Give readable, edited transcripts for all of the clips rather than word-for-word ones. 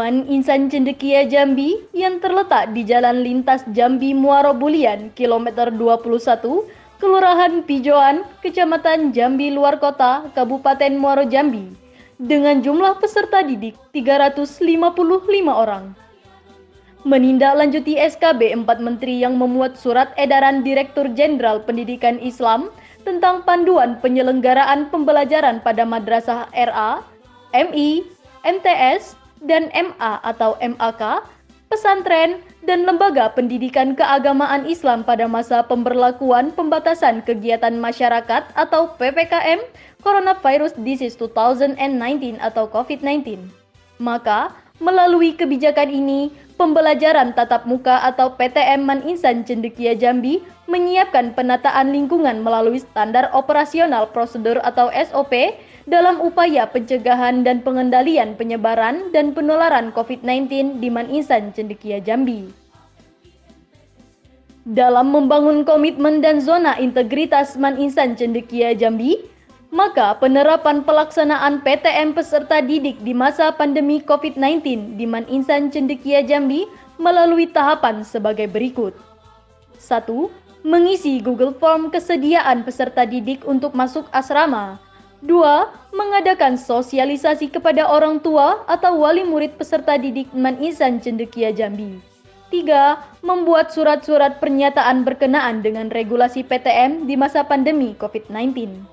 Man Insan Cendekia Jambi yang terletak di Jalan Lintas Jambi Muaro Bulian, kilometer 21, Kelurahan Pijoan, Kecamatan Jambi Luar Kota, Kabupaten Muaro Jambi, dengan jumlah peserta didik 355 orang. Menindaklanjuti SKB 4 Menteri yang memuat surat edaran Direktur Jenderal Pendidikan Islam tentang panduan penyelenggaraan pembelajaran pada madrasah RA, MI, MTS, dan MA atau MAK, pesantren, dan lembaga pendidikan keagamaan Islam pada masa pemberlakuan pembatasan kegiatan masyarakat atau PPKM Coronavirus Disease 2019 atau COVID-19. Maka, melalui kebijakan ini, pembelajaran tatap muka atau PTM Man Insan Cendekia Jambi menyiapkan penataan lingkungan melalui standar operasional prosedur atau SOP dalam upaya pencegahan dan pengendalian penyebaran dan penularan COVID-19 di Man Insan Cendekia Jambi. Dalam membangun komitmen dan zona integritas Man Insan Cendekia Jambi, maka penerapan pelaksanaan PTM peserta didik di masa pandemi COVID-19 di Man Insan Cendekia Jambi melalui tahapan sebagai berikut. 1. Mengisi Google Form kesediaan peserta didik untuk masuk asrama. 2. Mengadakan sosialisasi kepada orang tua atau wali murid peserta didik Man Insan Cendekia Jambi. 3. Membuat surat-surat pernyataan berkenaan dengan regulasi PTM di masa pandemi COVID-19.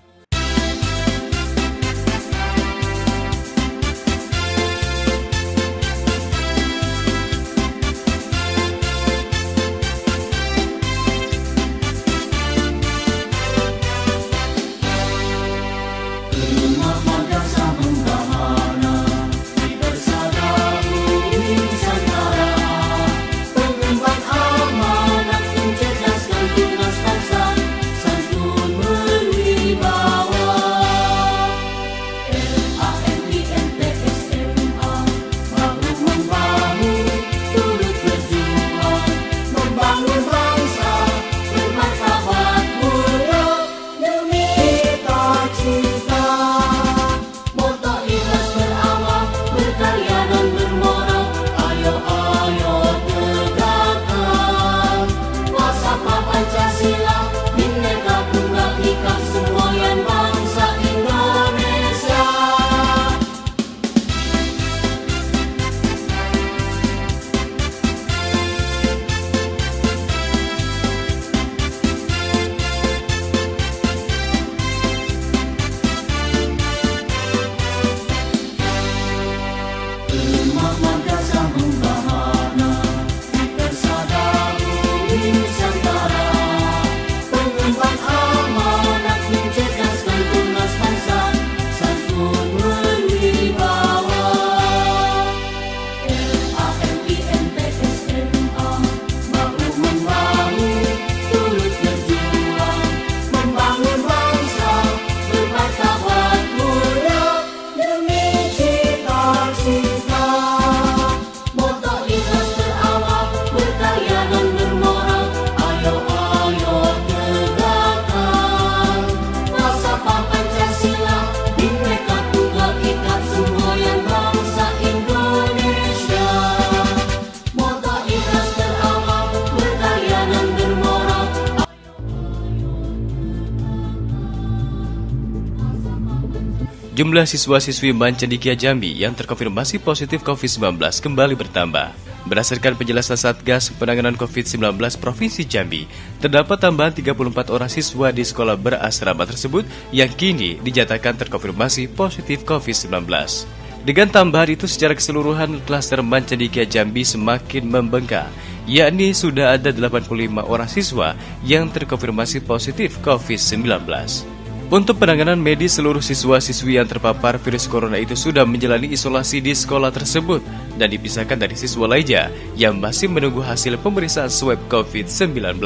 Jumlah siswa-siswi Man Cendekia Jambi yang terkonfirmasi positif COVID-19 kembali bertambah. Berdasarkan penjelasan Satgas Penanganan COVID-19 Provinsi Jambi, terdapat tambahan 34 orang siswa di sekolah berasrama tersebut yang kini dinyatakan terkonfirmasi positif COVID-19. Dengan tambahan itu secara keseluruhan klaster Man Cendekia Jambi semakin membengkak, yakni sudah ada 85 orang siswa yang terkonfirmasi positif COVID-19. Untuk penanganan medis seluruh siswa-siswi yang terpapar virus corona itu sudah menjalani isolasi di sekolah tersebut dan dipisahkan dari siswa lainnya yang masih menunggu hasil pemeriksaan swab COVID-19.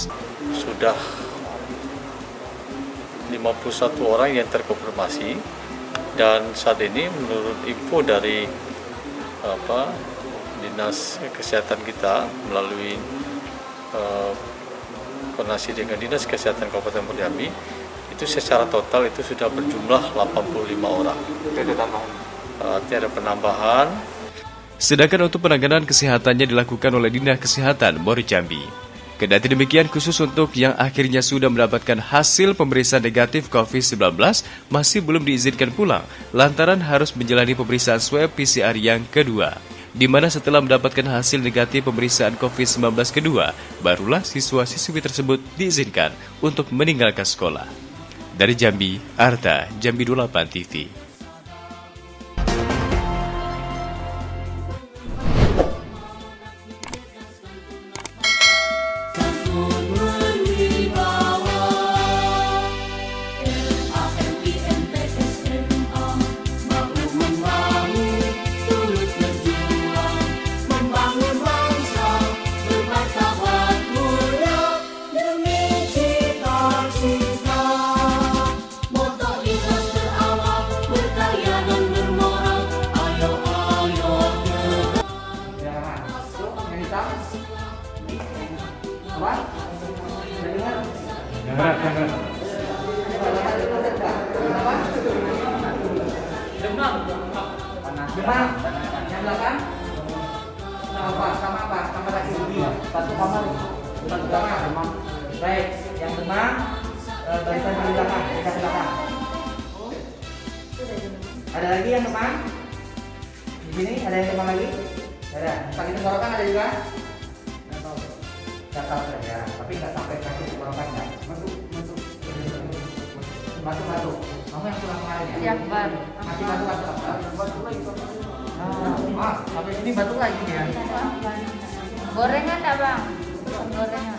Sudah 51 orang yang terkonfirmasi dan saat ini menurut info dari Dinas Kesehatan kita melalui koordinasi dengan Dinas Kesehatan Kabupaten Muaro Jambi, itu secara total itu sudah berjumlah 85 orang. Itu ada tambahan? Artinya ada penambahan. Sedangkan untuk penanganan kesehatannya dilakukan oleh Dinas Kesehatan Mor Jambi. Kendati demikian, khusus untuk yang akhirnya sudah mendapatkan hasil pemeriksaan negatif COVID-19 masih belum diizinkan pulang lantaran harus menjalani pemeriksaan swab PCR yang kedua. Di mana setelah mendapatkan hasil negatif pemeriksaan COVID-19 kedua, barulah siswa-siswi tersebut diizinkan untuk meninggalkan sekolah. Dari Jambi, Arta, Jambi 28 TV. Demam, yang belakang sama apa? Sama lagi satu kamar, demam. Baik, yang demam barisan di belakang, dekat belakang. Ada lagi yang demam? Di sini ada yang demam lagi? Ada. Sakit tenggorokan ada juga? Gatal saja, tapi nggak sampai sakit tenggorokan ya. Batuk. Kamu yang pulang kemarin ya? Iya, Pak. Masih batuk lagi. Sampai sini batuk lagi ya? Gorengan enggak, Bang? Gorengan.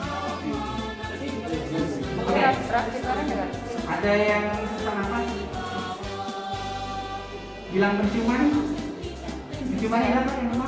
Ada yang susah nafas? Hilang penciuman? Penciuman hilang kan yang